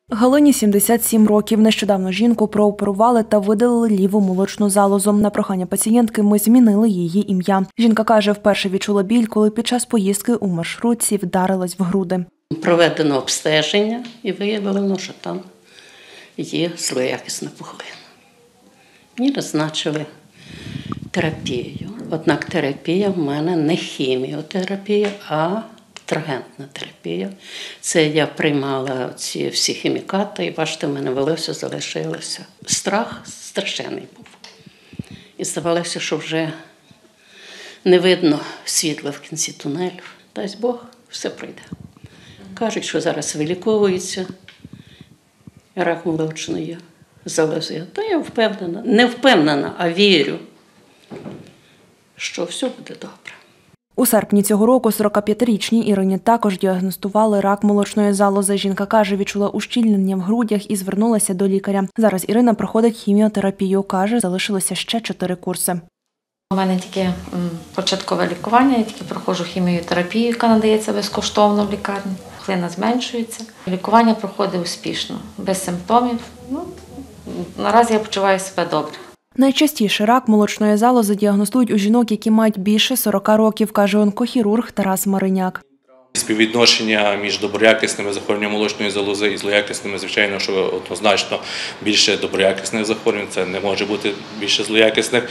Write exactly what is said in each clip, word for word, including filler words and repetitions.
Галині сімдесят сім років. Нещодавно жінку прооперували та видалили ліву молочну залозу. На прохання пацієнтки ми змінили її ім'я. Жінка каже, вперше відчула біль, коли під час поїздки у маршрутці вдарилась в груди. Проведено обстеження і виявлено, що там є злоякісна пухлина. Мені назначили терапію. Однак терапія в мене не хіміотерапія, а трагентна терапія. Це я приймала ці всі хімікати, і бачите, в мене волосся залишилося. Страх страшенний був. І здавалося, що вже не видно світла в кінці тунелю. Дасть Бог, все пройде. Кажуть, що зараз виліковується рак молочної залози. Та я впевнена, не впевнена, а вірю, що все буде добре. У серпні цього року сорокап'ятирічній Ірині також діагностували рак молочної залози. Жінка каже, відчула ущільнення в грудях і звернулася до лікаря. Зараз Ірина проходить хіміотерапію. Каже, залишилося ще чотири курси. У мене тільки початкове лікування, я тільки проходжу хіміотерапію, яка надається безкоштовно в лікарні. Пухлина зменшується. Лікування проходить успішно, без симптомів. Ну, наразі я почуваю себе добре. Найчастіше рак молочної залози діагностують у жінок, які мають більше сорока років, каже онкохірург Тарас Мариняк. Співвідношення між доброякісними захворюваннями молочної залози і злоякісними, звичайно, що однозначно більше доброякісних захворювань, це не може бути більше злоякісних.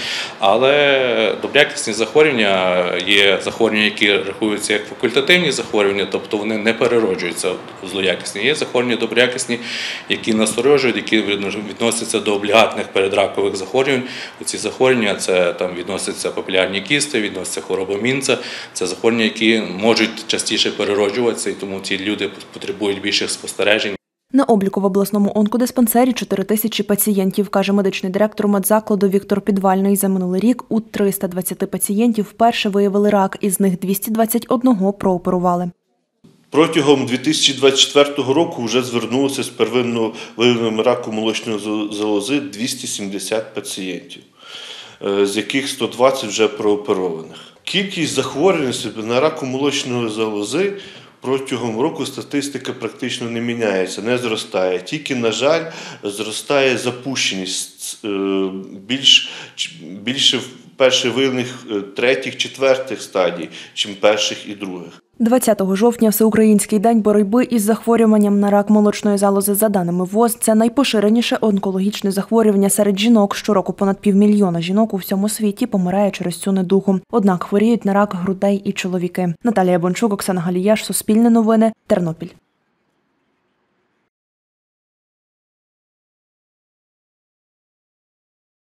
Але доброякісні захворювання є захворювання, які рахуються як факультативні захворювання, тобто вони не перероджуються в злоякісні. Є захворювання доброякісні, які насторожують, які відносяться до облігатних передракових захворювань. Ці захворювання це там відносяться папілярні кісти, відносяться хвороба Мінца, це захворювання, які можуть частіше перероджуватися, і тому ці люди потребують більших спостережень. На обліку в обласному онкодиспансері чотири тисячі пацієнтів, каже медичний директор медзакладу Віктор Підвальний. За минулий рік у триста двадцяти пацієнтів вперше виявили рак, із них двісті двадцять один прооперували. Протягом дві тисячі двадцять четвертого року вже звернулося з первинно виявленим раком молочної залози двісті сімдесят пацієнтів, з яких сто двадцять вже прооперованих. Кількість захворювань на раком молочної залози протягом року статистика практично не міняється, не зростає. Тільки, на жаль, зростає запущеність більш, більше перших виявлених третіх, четвертих стадій, чим перших і других. двадцятого жовтня – Всеукраїнський день боротьби із захворюванням на рак молочної залози. За даними ВОЗ, це найпоширеніше онкологічне захворювання серед жінок. Щороку понад півмільйона жінок у всьому світі помирає через цю недугу. Однак хворіють на рак грудей і чоловіки. Наталія Бончук, Оксана Галіяш, Суспільне новини, Тернопіль.